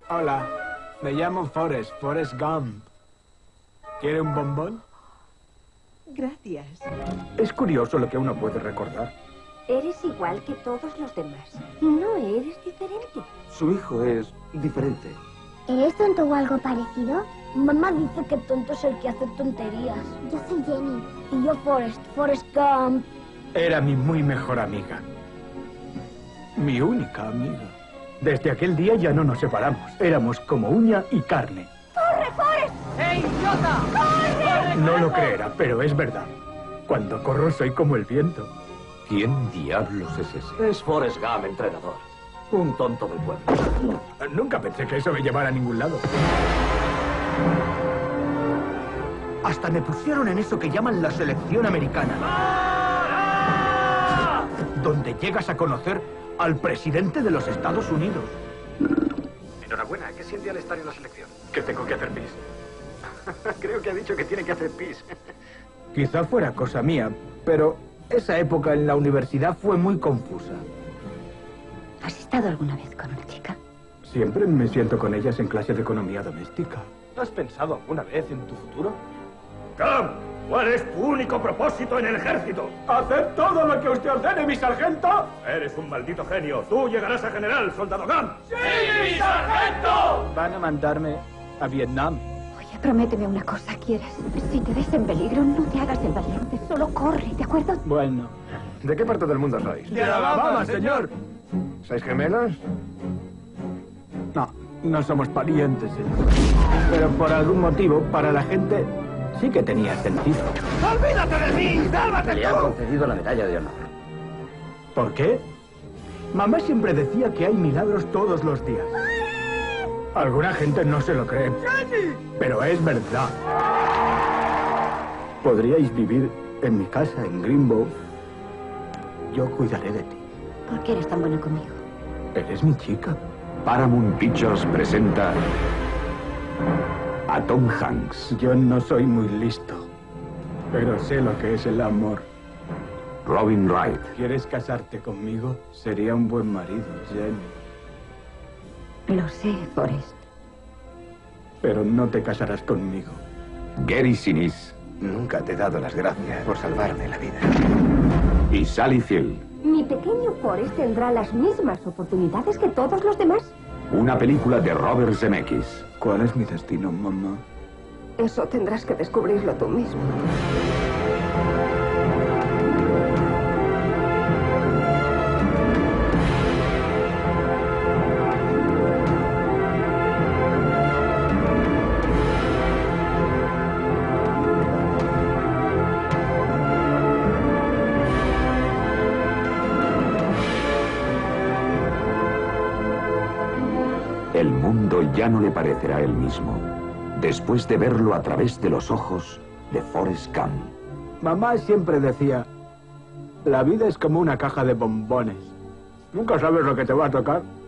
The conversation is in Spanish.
Hola, me llamo Forrest Gump. ¿Quiere un bombón? Gracias. Es curioso lo que uno puede recordar. Eres igual que todos los demás. No eres diferente. Su hijo es diferente. ¿Eres tonto o algo parecido? Mamá dice que tonto es el que hace tonterías. Yo soy Jenny. Y yo Forrest Gump. Era mi muy mejor amiga. Mi única amiga. Desde aquel día ya no nos separamos. Éramos como uña y carne. ¡Corre, Forrest! ¡Ey, idiota! ¡Corre! No lo creerá, pero es verdad. Cuando corro soy como el viento. ¿Quién diablos es ese? Es Forrest Gump, entrenador. Un tonto del pueblo. Nunca pensé que eso me llevara a ningún lado. Hasta me pusieron en eso que llaman la selección americana. Donde llegas a conocer al presidente de los Estados Unidos. Enhorabuena, ¿qué siente al estar en la selección? Que tengo que hacer pis. Creo que ha dicho que tiene que hacer pis. Quizá fuera cosa mía, pero esa época en la universidad fue muy confusa. ¿Has estado alguna vez con una chica? Siempre me siento con ellas en clase de economía doméstica. ¿Has pensado alguna vez en tu futuro? Cam, ¿cuál es tu único propósito en el ejército? ¡Hacer todo lo que usted ordene, mi sargento! Eres un maldito genio. Tú llegarás a general, soldado Cam. ¡Sí, mi sargento! Van a mandarme a Vietnam. Oye, prométeme una cosa, ¿quieres? Si te ves en peligro, no te hagas el valiente. Solo corre, ¿de acuerdo? Bueno. ¿De qué parte del mundo sois? ¡De Alabama, señor! ¿Sois gemelos? No, no somos parientes, señor. Pero por algún motivo, para la gente, sí que tenía sentido. ¡Olvídate de mí! ¡Sálvate Le han concedido la medalla de honor. ¿Por qué? Mamá siempre decía que hay milagros todos los días. Alguna gente no se lo cree. Pero es verdad. Podríais vivir en mi casa, en Greenbow. Yo cuidaré de ti. ¿Por qué eres tan bueno conmigo? Eres mi chica. Paramount Pictures presenta a Tom Hanks, Yo no soy muy listo, pero sé lo que es el amor. Robin Wright, ¿Quieres casarte conmigo? Sería un buen marido, Jenny. Lo sé, Forrest. Pero no te casarás conmigo. Gary Sinise Nunca te he dado las gracias por salvarme la vida. y Sally Field. Mi pequeño Forrest tendrá las mismas oportunidades que todos los demás. Una película de Robert Zemeckis. ¿Cuál es mi destino, mamá? Eso tendrás que descubrirlo tú mismo. El mundo ya no le parecerá el mismo después de verlo a través de los ojos de Forrest Gump. Mamá siempre decía, la vida es como una caja de bombones. Nunca sabes lo que te va a tocar.